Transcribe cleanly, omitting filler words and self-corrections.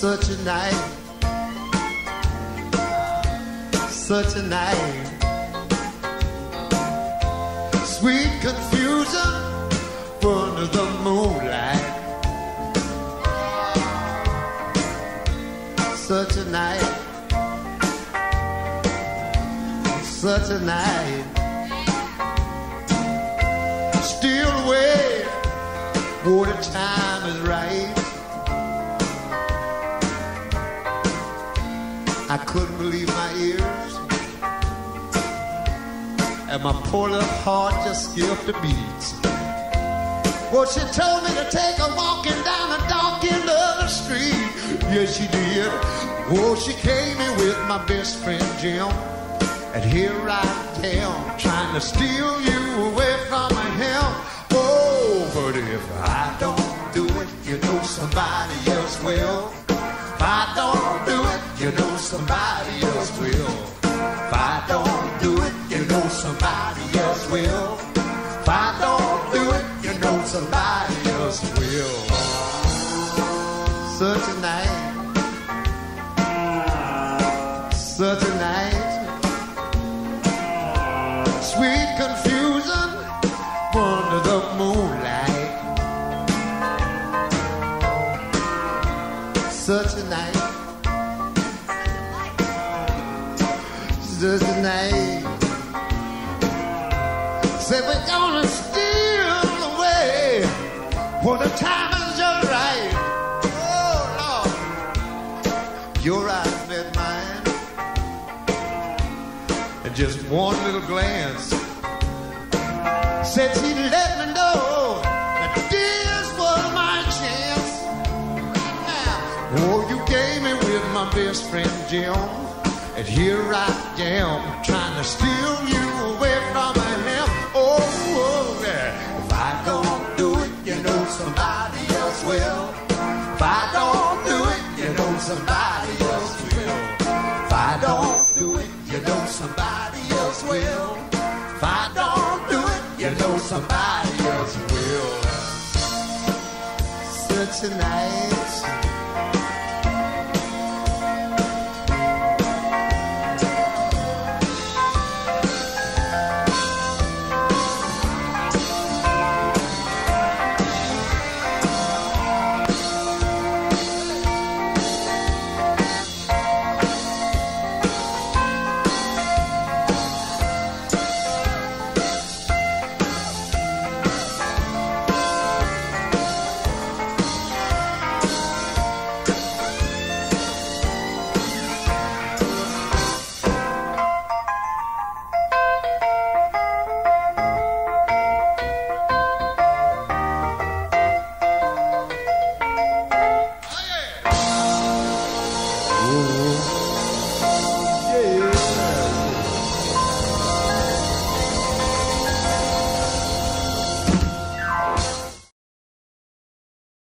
Such a night, such a night. Sweet confusion under the moonlight. Such a night, such a night. Still away, oh, the time is right. I couldn't believe my ears, and my poor little heart just skipped a beat. Well, she told me to take a walking down the dark end of the street. Yes, she did. Oh, she came in with my best friend Jim, and here I am trying to steal you away from him. Oh, but if I don't do it, you know somebody else will. If I don't do it, you know somebody else will. If I don't do it, you know somebody else will. If I don't do it, you know somebody else will. Such a night, such a night. Sweet confusion under the moonlight. Such a night, such a night. Said we're gonna steal away, well, the time is just right. Oh, Lord, your eyes met mine, and just one little glance said she'd let me know that this was my chance. Oh, you gave me with my best friend Jim, and here I am trying to steal you away from him. Oh, yeah. If I don't do it, you know somebody else will. If I don't do it, you know somebody else will. If I don't do it, you know somebody else will. If I don't do it, you know somebody else will. Such a night,